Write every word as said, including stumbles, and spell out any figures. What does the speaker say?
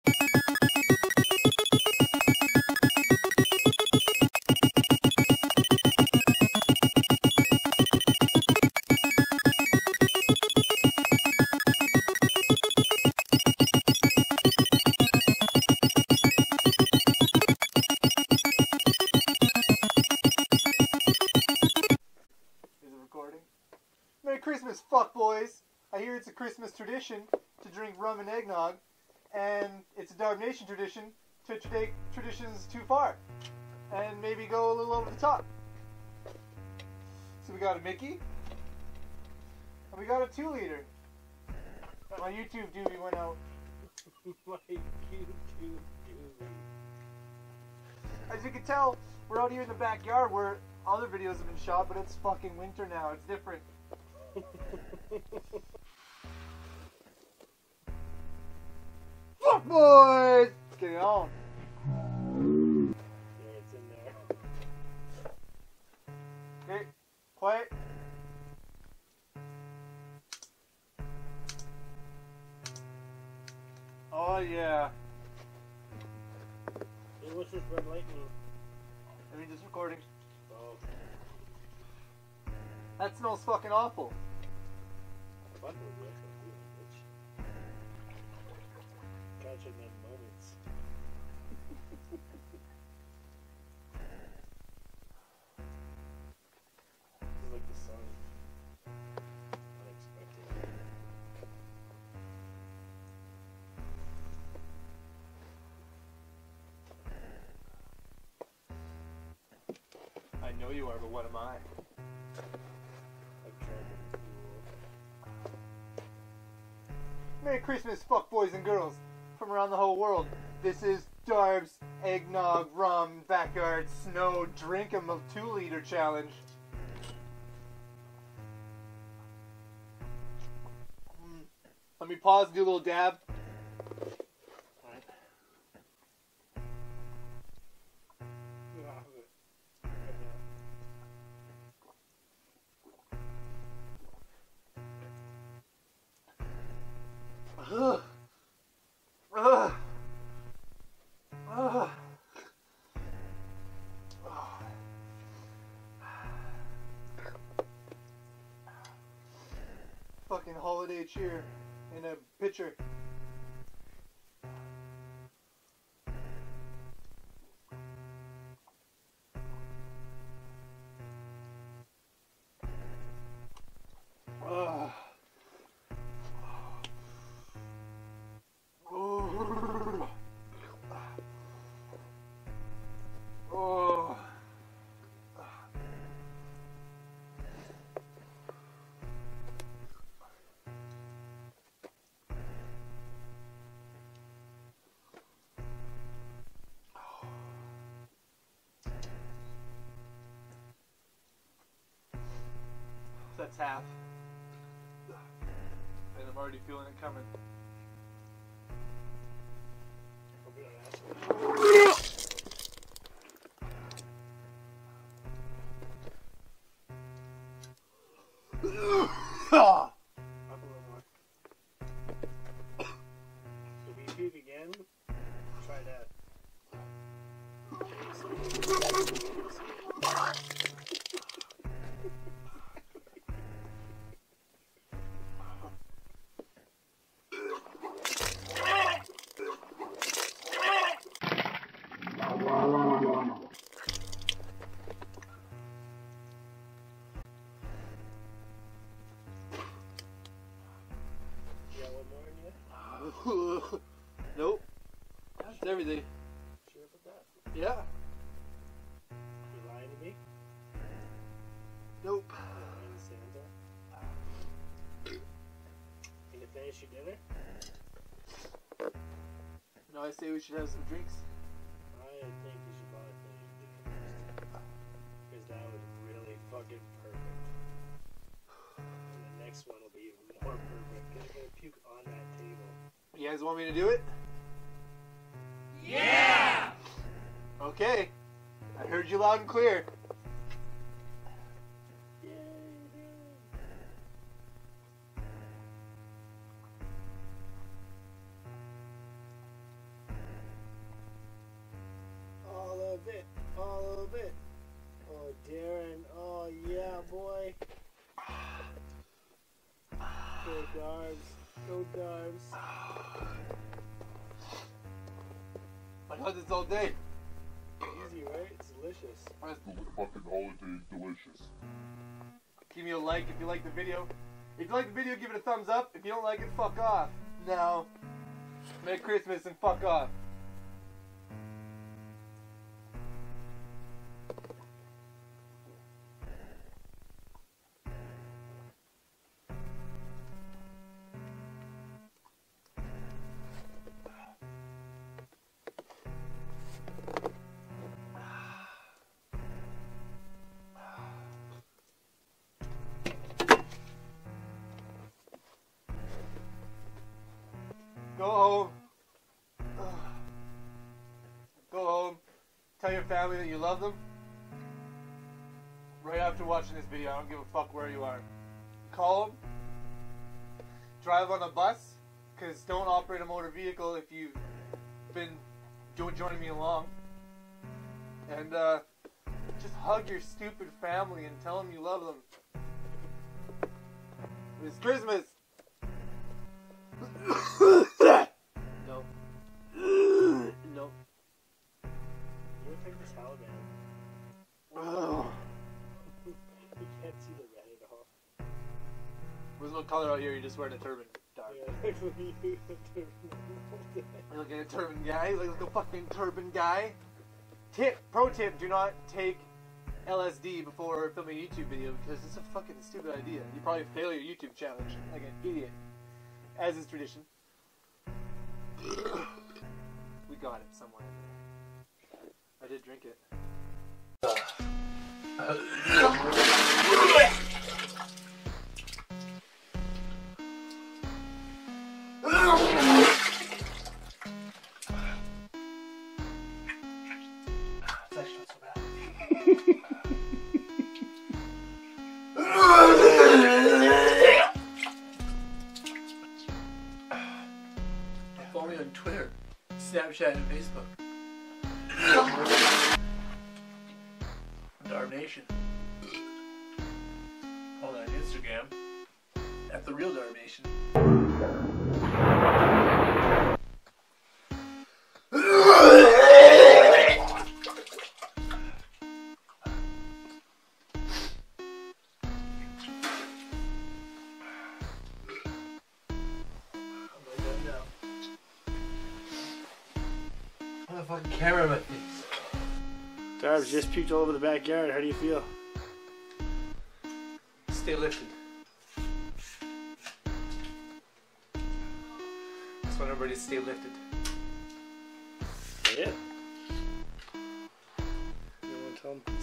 Merry Christmas, fuckboys! I hear it's a Christmas tradition to drink rum and eggnog, and it's a Darb Nation tradition to take traditions too far, and maybe go a little over the top. So we got a Mickey, and we got a two liter. My YouTube doobie went out. My YouTube doobie. As you can tell, we're out here in the backyard where other videos have been shot, but it's fucking winter now. It's different. Fuck boys! Let's get it on. Yeah, it's in there. Okay, quiet. Oh yeah. Hey, what's this red light mean? I mean, just recording. Oh. That smells fucking awful. Fuck with you, bitch. Catching them moments. This is like the sun. Unexpected. I know you are, but what am I? Merry Christmas, fuck boys and girls from around the whole world. This is Darb's Eggnog Rum Backyard Snow Drink 'em of two liter challenge. Mm. Let me pause and do a little dab. Alright. Ugh. Ugh. Ugh. Fucking holiday cheer in a pitcher. Ugh. Oh. That's half. And I'm already feeling it coming. If you puke again, try that. Nope. That's everything. Sure about that? Yeah. You lying to me? Nope. You lying to Santa? You gonna finish your dinner? No, I say we should have some drinks. I think you should probably finish your dinner first. Because that was really fucking perfect. And the next one will be even more perfect. Gonna get a puke on that table. You guys want me to do it? Yeah! Okay. I heard you loud and clear. Oh, a little bit. Oh, Darren. Oh, yeah, boy. Go Darbs. Go Darbs. I had this all day. Easy, right? It's delicious. The fucking holiday is delicious. Give me a like if you like the video. If you like the video, give it a thumbs up. If you don't like it, fuck off. Now, Merry Christmas and fuck off. Go home. Go home. Tell your family that you love them. Right after watching this video, I don't give a fuck where you are. Call them. Drive on a bus, because don't operate a motor vehicle if you've been jo- joining me along. And uh, just hug your stupid family and tell them you love them. It's Christmas. No. No. You ever take the Taliban? Oh. You can't see the red at all. There's no color out here, you're just wearing a turban. Dark. Yeah, like when you You're looking at a turban guy, you look like a fucking turban guy. Tip, pro tip, do not take L S D before filming a YouTube video because it's a fucking stupid idea. You probably fail your YouTube challenge like an idiot. As is tradition. We got it somewhere in there. I did drink it. It's actually not so bad. Follow me on Twitter, Snapchat, and Facebook. Darb Nation. Follow me on Instagram at the real Darb Nation. Fucking camera in my face. Darbs just puked all over the backyard. How do you feel? Stay lifted. Just want everybody to stay lifted. Yeah. You want to tell them